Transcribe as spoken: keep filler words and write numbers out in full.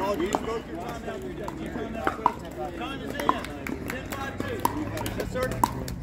Oh, you broke your Time is in. ten five two. Yes, sir.